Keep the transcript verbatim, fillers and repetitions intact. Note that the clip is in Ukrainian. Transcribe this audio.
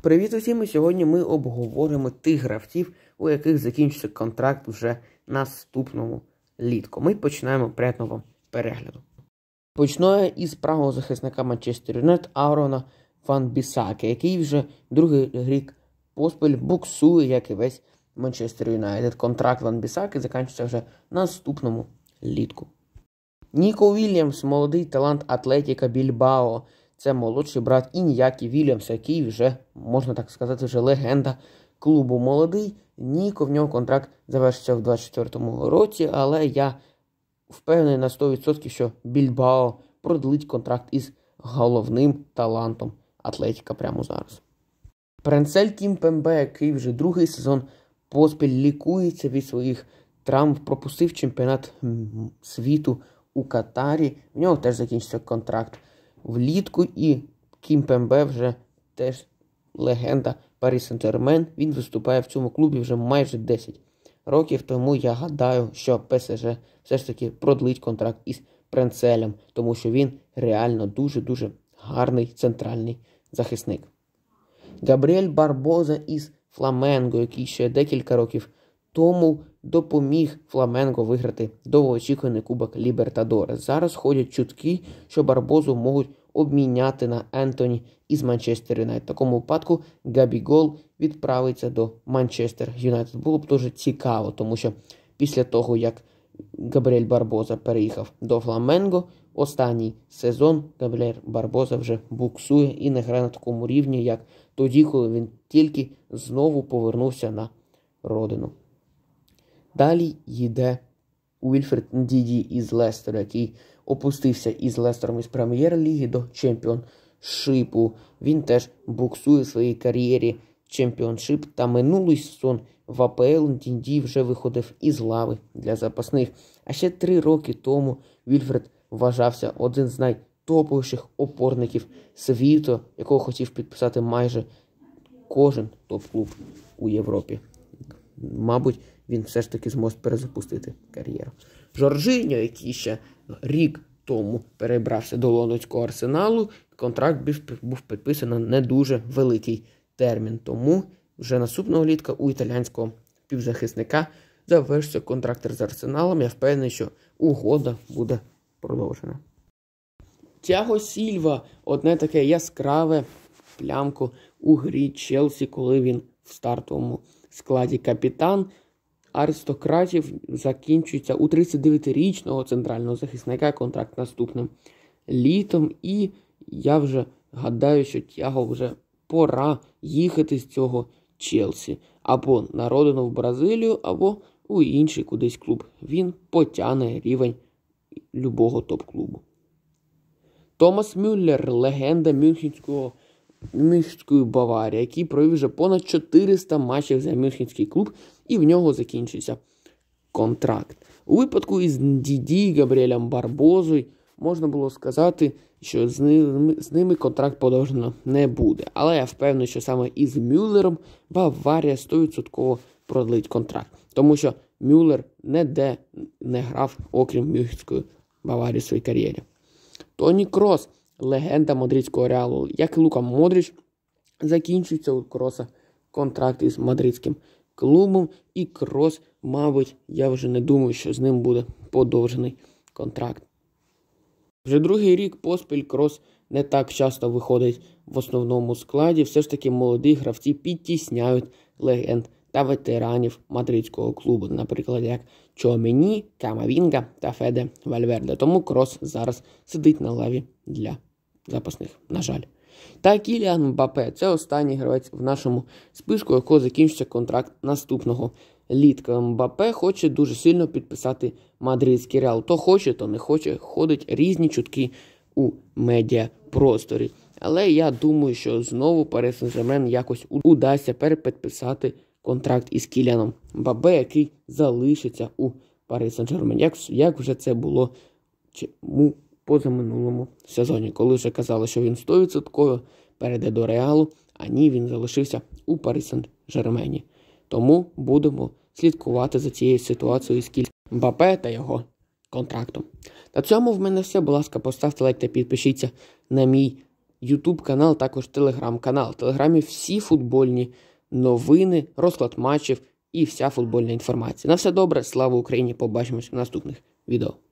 Привіт усім! І сьогодні ми обговоримо тих гравців, у яких закінчиться контракт вже наступному літку. Ми починаємо приємного перегляду. Почну із правого захисника Манчестер Юнайтед Аарона Ван-Бісака, який вже другий рік поспіль буксує, як і весь Манчестер Юнайтед. Контракт Ван-Бісаки закінчиться вже наступному літку. Ніко Вільямс, молодий талант Атлетіка Більбао. Це молодший брат Іньякі Вільямса, який вже, можна так сказати, вже легенда клубу. Молодий Ніко, в нього контракт завершиться в двадцять четвертому році, але я впевнений на сто відсотків, що Більбао продлить контракт із головним талантом Атлетіка прямо зараз. Пренсель Кімпембе, який вже другий сезон поспіль лікується від своїх травм, пропустив чемпіонат світу у Катарі. В нього теж закінчиться контракт влітку, і Кімпембе вже теж легенда Парі Сен-Жермен. Він виступає в цьому клубі вже майже десять років, тому я гадаю, що ПСЖ все ж таки продлить контракт із Пренцелем, тому що він реально дуже-дуже гарний центральний захисник. Габріель Барбоза із Фламенго, який ще декілька років тому допоміг Фламенго виграти довгоочікуваний Кубок Лібертадорес. Зараз ходять чутки, що Барбозу можуть обміняти на Ентоні із Манчестер Юнайтед. В такому випадку Габігол відправиться до Манчестер Юнайтед. Було б дуже цікаво, тому що після того, як Габріель Барбоза переїхав до Фламенго, останній сезон Габріель Барбоза вже буксує і не грає на такому рівні, як тоді, коли він тільки знову повернувся на родину. Далі йде Уільфред Ндіді із Лестера, який опустився із Лестером із Прем'єр-ліги до Чемпіоншипу. Він теж буксує в своїй кар'єрі Чемпіоншип, та минулий сезон в АПЛ Ндіді вже виходив із лави для запасних. А ще три роки тому Уільфред вважався один з найтоповіших опорників світу, якого хотів підписати майже кожен топ-клуб у Європі. Мабуть, він все ж таки зможе перезапустити кар'єру. Жоржиньо, який ще рік тому перебрався до лондонського Арсеналу, контракт був підписаний на не дуже великий термін. Тому вже наступного літка у італійського півзахисника завершиться контракт з Арсеналом. Я впевнений, що угода буде продовжена. Тяго Сільва – одне таке яскраве плямко у грі Челсі, коли він в стартовому складі капітан. Аристократів закінчується у тридцятидев'ятирічного центрального захисника контракт наступним літом. І я вже гадаю, що Тяго вже пора їхати з цього Челсі. Або на родину в Бразилію, або у інший кудись клуб. Він потягне рівень любого топ-клубу. Томас Мюллер – легенда Мюнхенського Мюнхенської Баварії, який провів вже понад чотириста матчів за Мюнхенський клуб, і в нього закінчиться контракт. У випадку із Ндіді, Габріелем Барбозою можна було сказати, що з ними, з ними контракт подовжено не буде. Але я впевнений, що саме із Мюллером Баварія сто відсотків продлить контракт. Тому що Мюллер ніде не грав, окрім Мюнхенської Баварії в своїй кар'єрі. Тоні Крос – легенда мадридського Реалу. Як і Лука Модріч, закінчується у Кроса контракт із мадридським клубом. І Крос, мабуть, я вже не думаю, що з ним буде подовжений контракт. Вже другий рік поспіль Крос не так часто виходить в основному складі. Все ж таки молоді гравці підтісняють легенд та ветеранів мадридського клубу. Наприклад, як Чуамені, Камавінга та Феде Вальверде. Тому Крос зараз сидить на лаві для запасних, на жаль. Та Кіліан Мбаппе – це останній гравець в нашому списку, у якого закінчиться контракт наступного літка. Мбаппе хоче дуже сильно підписати мадридський Реал. То хоче, то не хоче. Ходять різні чутки у медіапросторі. Але я думаю, що знову Парі Сен-Жермен якось удасться перепідписати контракт із Кіліаном Мбаппе, який залишиться у Парі Сен-Жермен. Як, як вже це було у позаминулому сезоні, коли вже казали, що він сто відсотків перейде до Реалу, а ні, він залишився у Парі Сен-Жермені. Тому будемо слідкувати за цією ситуацією з Кіліаном Мбаппе та його контрактом. На цьому в мене все. Будь ласка, поставте лайк та підпишіться на мій ютуб канал, також телеграм-канал. В телеграмі всі футбольні новини, розклад матчів і вся футбольна інформація. На все добре, слава Україні, побачимось в наступних відео.